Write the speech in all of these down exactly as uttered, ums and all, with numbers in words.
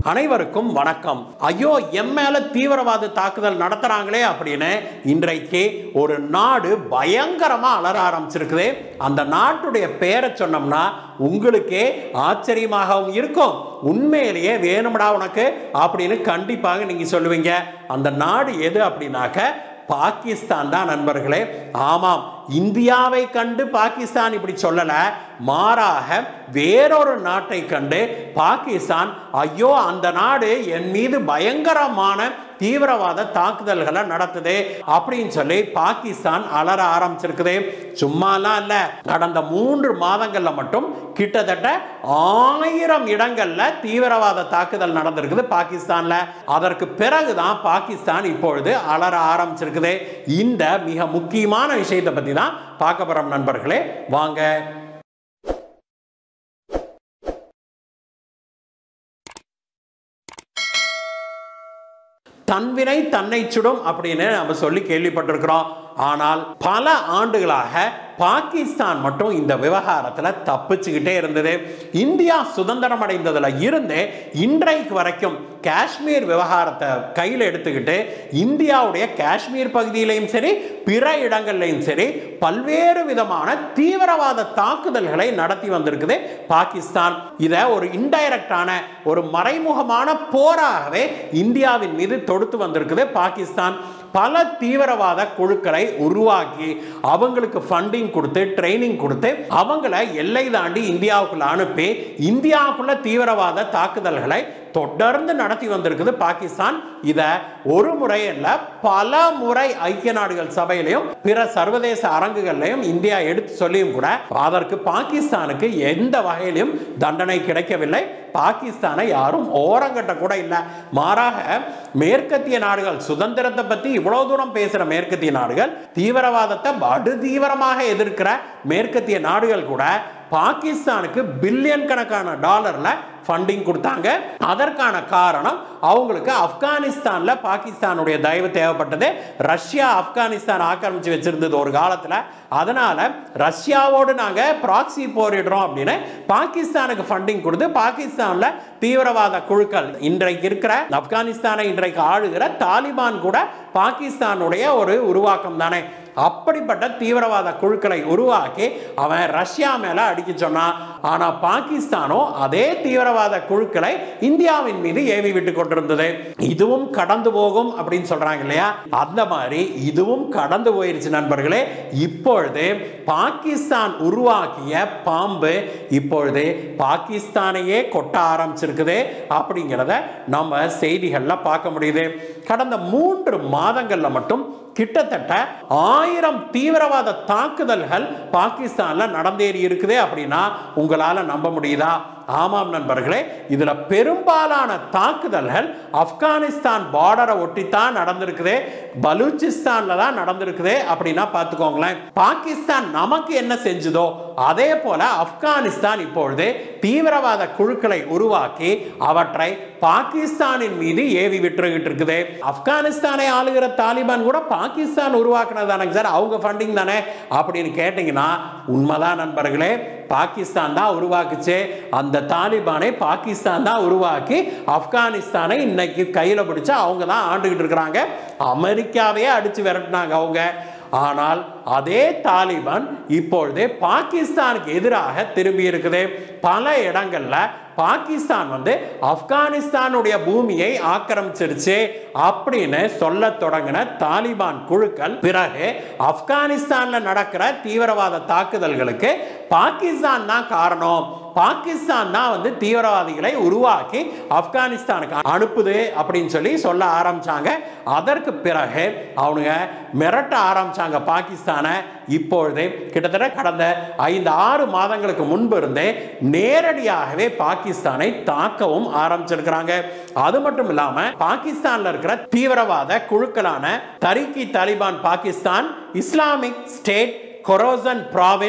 அனைவருக்கும் வணக்கம். ஐயோ எம் மேல தீவிரவாத தாக்குதல் நடத்துறாங்களே அப்படின்னு இன்றைக்கு ஒரு நாடு பயங்கரமா அலற ஆரம்பிச்சிருக்குது. அந்த நாட்டுடைய பேரை சொன்னோம்னா உங்களுக்கே ஆச்சரியமாகவும் இருக்கும். உண்மையிலேயே வேணும்டா உனக்கு அப்படின்னு கண்டிப்பாக நீங்க சொல்லுவீங்க. அந்த நாடு எது அப்படின்னாக்க பாகிஸ்தான் தான் நண்பர்களே. ஆமாம், இந்தியாவை கண்டு பாகிஸ்தான் இப்படி சொல்லல, மாறாக வேறொரு நாட்டை கண்டு பாகிஸ்தான் ஐயோ அந்த நாடு என் மீது பயங்கரமான தீவிரவாத தாக்குதல்களை நடத்துது அப்படின்னு சொல்லி பாகிஸ்தான் அலற ஆரம்பிச்சிருக்குது. சும்மாலாம் இல்ல, கடந்த மூன்று மாதங்கள்ல மட்டும் கிட்டத்தட்ட ஆயிரம் இடங்கள்ல தீவிரவாத தாக்குதல் நடந்திருக்குது பாகிஸ்தான்ல. அதற்கு பிறகுதான் பாகிஸ்தான் இப்பொழுது அலற ஆரம்பிச்சிருக்குது. இந்த மிக முக்கியமான விஷயத்தை பத்தி தான் பார்க்க போறோம் நண்பர்களே. வாங்க. தன்வினை தன்னை சுடும் அப்படின்னு நம்ம சொல்லி கேள்விப்பட்டிருக்கிறோம். ஆனால் பல ஆண்டுகளாக பாகிஸ்தான் மட்டும் இந்த விவகாரத்தில் தப்பிச்சுக்கிட்டே இருந்தது. இந்தியா சுதந்திரம் அடைந்ததுல இருந்து இன்றைக்கு வரைக்கும் காஷ்மீர் விவகாரத்தை கையில் எடுத்துக்கிட்டு இந்தியாவுடைய காஷ்மீர் பகுதியிலையும் சரி பிற இடங்கள்லையும் சரி பல்வேறு விதமான தீவிரவாத தாக்குதல்களை நடத்தி வந்திருக்குது பாகிஸ்தான். இதை ஒரு இன்டைரக்டான ஒரு மறைமுகமான போராகவே இந்தியாவின் மீது தொடுத்து வந்திருக்குது பாகிஸ்தான். பல தீவிரவாத குழுக்களை உருவாக்கி அவங்களுக்கு ஃபண்டிங் கொடுத்து ட்ரைனிங் கொடுத்து அவங்களை எல்லை தாண்டி இந்தியாவுக்குள்ள அனுப்பி இந்தியாவுக்குள்ள தீவிரவாத தாக்குதல்களை தொடர்ந்து நடத்தி வந்திருக்குது பாகிஸ்தான். இத ஒரு முறை இல்ல பல முறை ஐக்கிய நாடுகள் சபையிலையும் பிற சர்வதேச அரங்குகளையும் இந்தியா எடுத்து சொல்லியும் கூட அதற்கு பாகிஸ்தானுக்கு எந்த வகையிலும் தண்டனை கிடைக்கவில்லை. பாகிஸ்தானை யாரும் ஓரங்கட்ட கூட இல்லை. மாறாக மேற்கத்திய நாடுகள் சுதந்திரத்தை பத்தி இவ்வளவு தூரம் பேசுற மேற்கத்திய நாடுகள், தீவிரவாதத்தை படு தீவிரமாக எதிர்க்கிற மேற்கத்திய நாடுகள் கூட பாகிஸ்தானுக்கு பில்லியன் கணக்கான டாலர்ல ஃபண்டிங் கொடுத்தாங்க. அதற்கான காரணம் அவங்களுக்கு ஆப்கானிஸ்தான்ல பாகிஸ்தானுடைய தயவு தேவைப்பட்டது. ரஷ்யா ஆப்கானிஸ்தான் ஆக்கிரமிச்சு வச்சிருந்தது ஒரு காலத்துல. அதனால ரஷ்யாவோடு நாங்க ப்ராக்சி போரிடுறோம் அப்படின்னு பாகிஸ்தானுக்கு ஃபண்டிங் கொடுத்து பாகிஸ்தான்ல தீவிரவாத குழுக்கள், இன்றைக்கு இருக்கிற ஆப்கானிஸ்தானை இன்றைக்கு ஆளுகிற தாலிபான் கூட பாகிஸ்தானுடைய ஒரு உருவாக்கம் தானே. அப்படிப்பட்ட தீவிரவாத குழுக்களை உருவாக்கி அவன் ரஷ்யா மேல அடிக்க சொன்னான். ஆனா பாகிஸ்தானோ அதே தீவிரவாத குழுக்களை இந்தியாவின் மீது ஏவி விட்டு கொண்டிருந்தது. இதுவும் கடந்து போகும் அப்படின்னு சொல்றாங்க இல்லையா, அந்த மாதிரி இதுவும் கடந்து போயிருச்சு நண்பர்களே. இப்பொழுது பாகிஸ்தான் உருவாக்கிய பாம்பு இப்பொழுது பாகிஸ்தானையே கொட்ட ஆரம்பிச்சிருக்குது அப்படிங்கிறத நம்ம செய்திகள்ல பார்க்க முடியுது. கடந்த மூன்று மாதங்கள்ல மட்டும் கிட்டத்தட்ட ஆயிரம் தீவிரவாத தாக்குதல்கள் பாகிஸ்தான்ல நடந்தேறி இருக்குது அப்படின்னா உங்களால நம்ப முடியுதா? ஆமாம் நண்பர்களே, இதுல பெரும்பாலான தாக்குதல்கள் ஆப்கானிஸ்தான் பார்டரை ஒட்டித்தான் நடந்திருக்குது, பலூச்சிஸ்தான்ல தான் நடந்திருக்குது அப்படின்னா பார்த்துக்கோங்களேன். பாகிஸ்தான் நமக்கு என்ன செஞ்சதோ அதே போல ஆப்கானிஸ்தான் இப்பொழுது தீவிரவாத குழுக்களை உருவாக்கி அவற்றை பாகிஸ்தானின் மீது ஏவி விட்டுகிட்டு இருக்குது. ஆப்கானிஸ்தானை ஆளுகிற தாலிபான் கூட பாகிஸ்தான் உருவாக்குனதானங்க சார், அவங்க ஃபண்டிங் தானே அப்படின்னு கேட்டீங்கன்னா உண்மைதான் நண்பர்களே. பாகிஸ்தான் தான் உருவாக்குச்சு. அந்த தாலிபானை பாகிஸ்தான் தான் உருவாக்கி ஆப்கானிஸ்தானை இன்னைக்கு கையில பிடிச்சா அவங்க தான் ஆண்டுகிட்டு இருக்கிறாங்க. அமெரிக்காவே அடிச்சு விரட்டினாங்க அவங்க. ஆனால் அதே தாலிபான் இப்பொழுது பாகிஸ்தானுக்கு எதிராக திரும்பி இருக்குது. பல இடங்கள்ல பாகிஸ்தான் வந்து ஆப்கானிஸ்தானுடைய பூமியை ஆக்கிரமிச்சிருச்சு அப்படின்னு சொல்ல தொடங்கின தாலிபான் குழுக்கள் பிறகு ஆப்கானிஸ்தான்ல நடக்கிற தீவிரவாத தாக்குதல்களுக்கு பாகிஸ்தான் தான் காரணம், பாகிஸ்தான் தான் வந்து தீவிரவாதிகளை உருவாக்கி ஆப்கானிஸ்தானுக்கு அனுப்புது அப்படின்னு சொல்லி சொல்ல ஆரம்பிச்சாங்க. அதற்கு பிறகு அவங்க மிரட்ட ஆரம்பிச்சாங்க பாகிஸ்தானை. இப்பொழுது கிட்டத்தட்ட கடந்த ஐந்து ஆறு மாதங்களுக்கு முன்பு இருந்தே நேரடியாகவே பாகிஸ்தானை தாக்கவும் ஆரம்பிச்சிருக்கிறாங்க. அது மட்டும் இல்லாம பாகிஸ்தான்ல இருக்கிற தீவிரவாத குழுக்களான Tehrik i Taliban Pakistan, Islamic State, Khorasan province,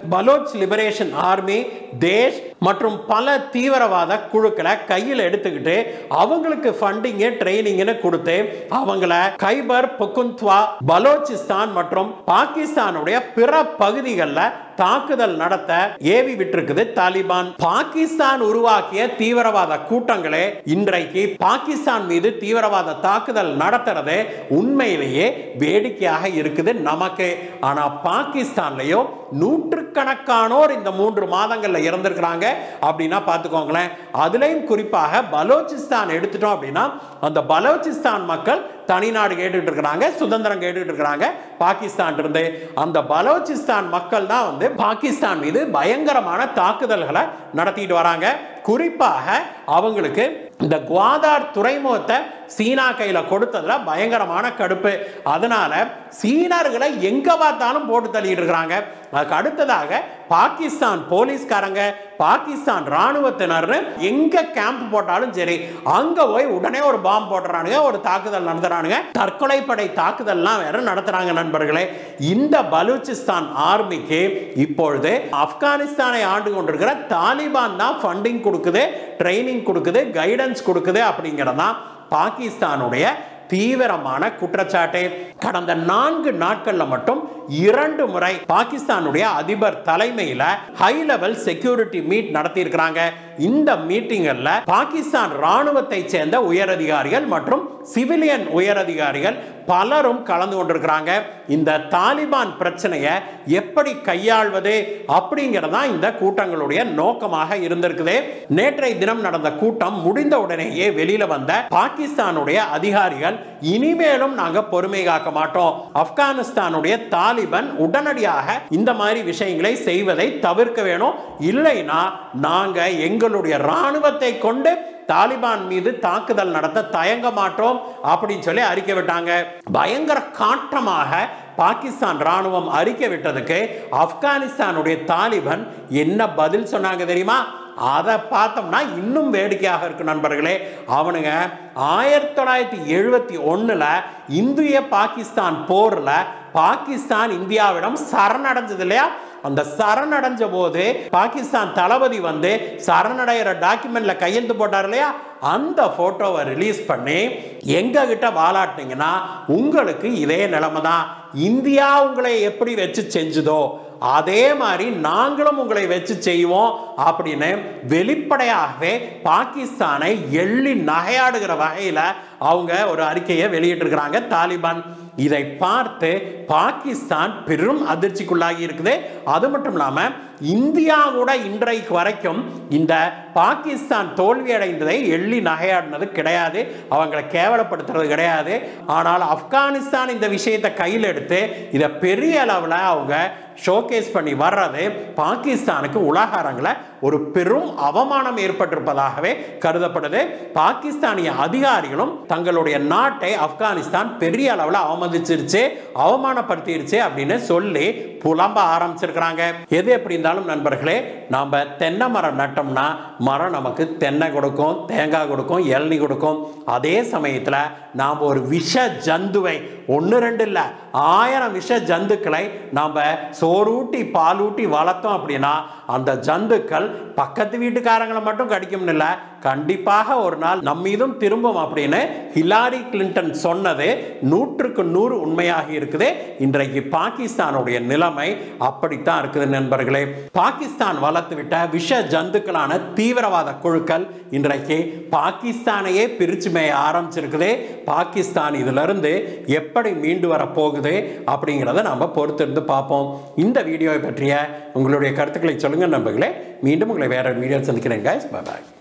Baloch liberation army, தேஷ் மற்றும் பல தீவிரவாத குழுக்களை கையில் எடுத்துக்கிட்டு அவங்களுக்கு ஃபண்டிங் ட்ரைனிங்னு கொடுத்து அவங்கள கைபர் பக்துன்க்வா, பலோச்சிஸ்தான் மற்றும் பாகிஸ்தானுடைய பிற பகுதிகளில் தாக்குதல் நடத்த ஏவி விட்டிருக்குது தாலிபான். பாகிஸ்தான் உருவாக்கிய தீவிரவாத கூட்டங்களே இன்றைக்கு பாகிஸ்தான் மீது தீவிரவாத தாக்குதல் நடத்துறது உண்மையிலேயே வேடிக்கையாக இருக்குது நமக்கு. ஆனா பாகிஸ்தான்லயோ நூற்றுக்கணக்கானோர் இந்த மூன்று மாதங்கள்ல இறந்திருக்கிறாங்க அப்படின்னா பார்த்துக்கோங்களேன். அதுலயும் குறிப்பாக பலோச்சிஸ்தான் எடுத்துட்டோம் அப்படின்னா அந்த பலோச்சிஸ்தான் மக்கள் தனிநாடு கேட்டுட்டு இருக்கிறாங்க, சுதந்திரம் கேட்டுட்டு இருக்கிறாங்க பாகிஸ்தான் இருந்து. அந்த பலோச்சிஸ்தான் மக்கள் தான் வந்து பாகிஸ்தான் மீது பயங்கரமான தாக்குதல்களை நடத்திட்டு வராங்க. குறிப்பாக அவங்களுக்கு இந்த குவாதார் துறைமுகத்தை சீனா கையில கொடுத்ததுல பயங்கரமான கடுப்பு. அதனால சீனர்களை எங்க பார்த்தாலும் போட்டு தள்ளிட்டு இருக்கிறாங்க. அதுக்கு அடுத்ததாக பாகிஸ்தான் போலீஸ்காரங்க, பாகிஸ்தான் ராணுவத்தினர் எங்க கேம்ப் போட்டாலும் சரி அங்க போய் உடனே ஒரு பாம்பு போடுறானுங்க, ஒரு தாக்குதல் நடத்துறானுங்க, தற்கொலை படை தாக்குதல்லாம் வேற நடத்துறாங்க நண்பர்களே. இந்த பலூச்சிஸ்தான் ஆர்மிக்கு இப்பொழுது ஆப்கானிஸ்தானை ஆண்டு கொண்டிருக்கிற தாலிபான் தான் ஃபண்டிங் கொடுக்குது, ட்ரைனிங் கொடுக்குது, கைடன்ஸ் கொடுக்குது அப்படிங்கிறதா பாகிஸ்தானுடைய தீவிரமான குற்றச்சாட்டு. கடந்த நான்கு நாட்கள்ல மட்டும் இரண்டு முறை பாகிஸ்தானுடைய அதிபர் தலைமையில ஹை லெவல் செக்யூரிட்டி மீட் நடத்தி இருக்கிறாங்க. இந்த மீட்டிங்ல பாகிஸ்தான் ராணுவத்தை சேர்ந்த உயரதிகாரிகள் மற்றும் சிவிலியன் உயரதிகாரிகள் பலரும் கலந்து கொண்டிருக்கிறாங்க. இந்த தாலிபான் பிரச்சனையை எப்படி கையாள்வது அப்படிங்கிறதா இந்த கூட்டங்களுடைய நோக்கமாக இருந்திருக்குது. நேற்றைய தினம் நடந்த கூட்டம் முடிந்த உடனேயே வெளியில வந்த பாகிஸ்தானுடைய அதிகாரிகள் இனிமேலும் நாங்க பொறுமை காக்க மாட்டோம், ஆப்கானிஸ்தானுடைய தாலிபான் உடனடியாக இந்த மாதிரி விஷயங்களை செய்வதை தவிர்க்க வேணும், இல்லைனா நாங்க எங்களுடைய ராணுவத்தை கொண்டு தாலிபான் மீது தாக்குதல் நடத்த தயங்க மாட்டோம் அப்படின்னு சொல்லி அறிக்கை விட்டாங்க. பயங்கர காட்டமாக பாகிஸ்தான் ராணுவம் அறிக்கை விட்டதுக்கு ஆப்கானிஸ்தானுடைய தாலிபான் என்ன பதில் சொன்னாங்க தெரியுமா? அதை பார்த்தோம்னா இன்னும் வேடிக்கையாக இருக்கு நண்பர்களே. அவனுங்க ஆயிரத்தி தொள்ளாயிரத்தி எழுபத்தி ஒண்ணுல இந்திய பாகிஸ்தான் போர்ல பாகிஸ்தான் இந்தியாவிடம் சரணடைஞ்சது இல்லையா? அந்த சரணடைஞ்ச போது பாகிஸ்தான் தளபதி வந்து சரணடைகிற டாக்குமெண்ட்ல கையெழுத்து போட்டார் இல்லையா? அந்த போட்டோவை ரிலீஸ் பண்ணி எங்க கிட்ட வாலாட்டினீங்கன்னா உங்களுக்கு இதே நிலைமை தான். இந்தியா உங்களை எப்படி வச்சு செஞ்சுதோ அதே மாதிரி நாங்களும் உங்களை வச்சு செய்வோம் அப்படின்னு வெளிப்படையாகவே பாகிஸ்தானை எள்ளி நகையாடுகிற வகையில அவங்க ஒரு அறிக்கையை வெளியிட்டிருக்கிறாங்க தாலிபான். இதை பார்த்து பாகிஸ்தான் பெரும் அதிர்ச்சிக்குள்ளாகி இருக்குது. அது மட்டும் இல்லாம இந்தியா கூட இன்றைக்கு வரைக்கும் இந்த பாகிஸ்தான் தோல்வி அடைந்ததை எள்ளி நகையாடினது கிடையாது, அவங்களை கேவலப்படுத்துறது கிடையாது. ஆனால் ஆப்கானிஸ்தான் இந்த விஷயத்தை கையில் எடுத்து இதை பெரிய அளவில் அவங்க ஷோகேஸ் பண்ணி வர்றது பாகிஸ்தானுக்கு உலக அரங்கில் ஒரு பெரும் அவமானம் ஏற்பட்டிருப்பதாகவே கருதப்படுது. பாகிஸ்தானிய அதிகாரிகளும் தங்களுடைய நாட்டை ஆப்கானிஸ்தான் பெரிய அளவில் அவமதிச்சிருச்சு, அவமானப்படுத்திருச்சு அப்படின்னு சொல்லி புலம்ப ஆரம்பிச்சிருக்கிறாங்க. எது எப்படி இருந்தாலும் நண்பர்களே, நாம தென்னை மரம் நட்டோம்னா மரம் நமக்கு தென்னை கொடுக்கும், தேங்காய் கொடுக்கும், இளநீ கொடுக்கும். அதே சமயத்தில் நாம் ஒரு விஷ ஜந்துவை ஒன்று ரெண்டு இல்லை ஆயிரம் விஷ ஜந்துக்களை நாம் சோறூட்டி பாலூட்டி வளர்த்தோம் அப்படின்னா அந்த ஜந்துக்கள் பக்கத்து வீட்டுக்காரங்களை மட்டும் கடிக்கும் இல்லை, கண்டிப்பாக ஒரு நாள் நம்மீதும் திரும்பும் அப்படின்னு ஹிலாரி கிளின்டன் சொன்னது நூற்றுக்கு நூறு உண்மையாக இருக்குது. இன்றைக்கு பாகிஸ்தானுடைய நிலைமை அப்படித்தான் இருக்குது நண்பர்களே. பாகிஸ்தான் வளர்த்து விட்ட விஷ ஜந்துக்களான தீவிரவாத குழுக்கள் இன்றைக்கு பாகிஸ்தானையே பிரிச்சு மேய ஆரம்பிச்சிருக்குது. பாகிஸ்தான் இதுல இருந்து எப்படி மீண்டு வர போகுது அப்படிங்கிறத நம்ம பொறுத்திருந்து பார்ப்போம். இந்த வீடியோவை பற்றிய உங்களுடைய கருத்துக்களை சொல்லுங்க நண்பர்களே. மீண்டும் உங்களை வேற வீடியோ சந்திக்கிறேன். பை பாய்.